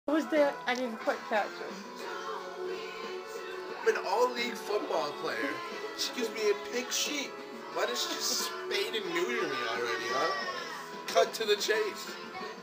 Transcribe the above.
Who was that? I didn't quite catch it. I'm an all-league football player. She gives me a pink sheep. Why does she just spade and neuter me already, huh? Cut to the chase.